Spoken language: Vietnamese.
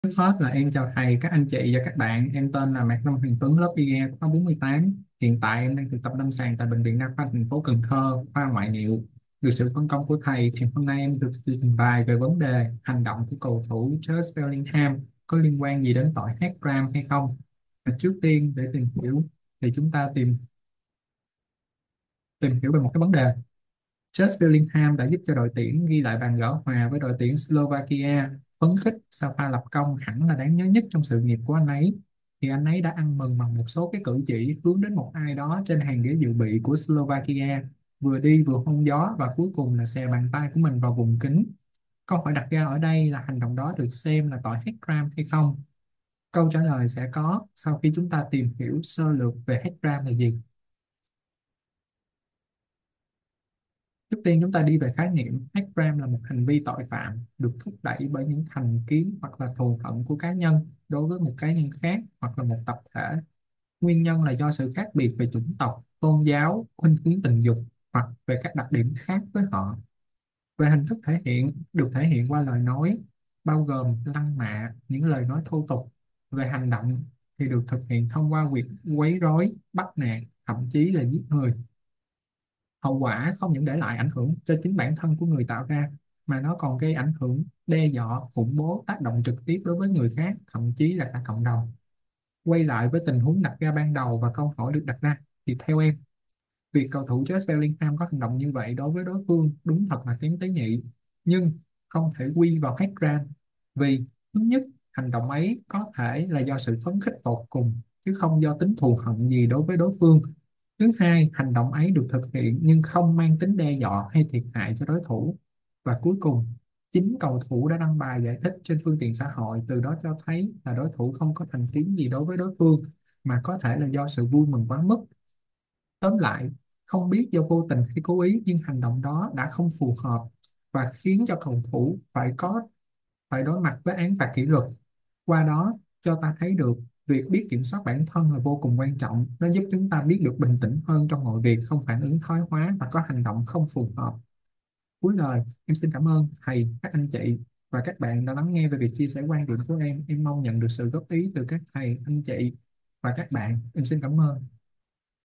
Trước hết là em chào thầy, các anh chị và các bạn. Em tên là Mạc Lâm Hoàng Tuấn, lớp IE khóa 48. Hiện tại em đang thực tập lâm sàng tại Bệnh viện Đa khoa thành phố Cần Thơ, khoa ngoại niệu. Được sự phân công của thầy thì hôm nay em được trình bày về vấn đề hành động của cầu thủ Jude Bellingham có liên quan gì đến tội hack hay không. Và trước tiên để tìm hiểu thì chúng ta tìm hiểu về một cái vấn đề. Jude Bellingham đã giúp cho đội tuyển ghi lại bàn gỡ hòa với đội tuyển Slovakia. Phấn khích sau pha lập công hẳn là đáng nhớ nhất trong sự nghiệp của anh ấy. Thì anh ấy đã ăn mừng bằng một số cái cử chỉ hướng đến một ai đó trên hàng ghế dự bị của Slovakia, vừa đi vừa hôn gió và cuối cùng là xè bàn tay của mình vào vùng kính. Câu hỏi đặt ra ở đây là hành động đó được xem là tội hackram hay không? Câu trả lời sẽ có sau khi chúng ta tìm hiểu sơ lược về hackram là gì. Trước tiên chúng ta đi về khái niệm. Hackram là một hành vi tội phạm được thúc đẩy bởi những thành kiến hoặc là thù hận của cá nhân đối với một cá nhân khác hoặc là một tập thể. Nguyên nhân là do sự khác biệt về chủng tộc, tôn giáo, khuynh hướng tình dục hoặc về các đặc điểm khác với họ. Về hình thức thể hiện, được thể hiện qua lời nói, bao gồm lăng mạ, những lời nói thô tục. Về hành động thì được thực hiện thông qua việc quấy rối, bắt nạt, thậm chí là giết người. Hậu quả không những để lại ảnh hưởng cho chính bản thân của người tạo ra, mà nó còn gây ảnh hưởng đe dọa, khủng bố, tác động trực tiếp đối với người khác, thậm chí là cả cộng đồng. Quay lại với tình huống đặt ra ban đầu và câu hỏi được đặt ra, thì theo em, việc cầu thủ Jude Bellingham có hành động như vậy đối với đối phương đúng thật là kém tế nhị, nhưng không thể quy vào hack ra. Vì thứ nhất, hành động ấy có thể là do sự phấn khích tột cùng, chứ không do tính thù hận gì đối với đối phương. Thứ hai, hành động ấy được thực hiện nhưng không mang tính đe dọa hay thiệt hại cho đối thủ. Và cuối cùng, chính cầu thủ đã đăng bài giải thích trên phương tiện xã hội, từ đó cho thấy là đối thủ không có thành kiến gì đối với đối phương, mà có thể là do sự vui mừng quá mức. Tóm lại, không biết do vô tình hay cố ý nhưng hành động đó đã không phù hợp và khiến cho cầu thủ phải đối mặt với án phạt kỷ luật. Qua đó cho ta thấy được việc biết kiểm soát bản thân là vô cùng quan trọng. Nó giúp chúng ta biết được bình tĩnh hơn trong mọi việc, không phản ứng thái quá và có hành động không phù hợp. Cuối lời, em xin cảm ơn thầy, các anh chị và các bạn đã lắng nghe về việc chia sẻ quan điểm của em. Em mong nhận được sự góp ý từ các thầy, anh chị và các bạn. Em xin cảm ơn.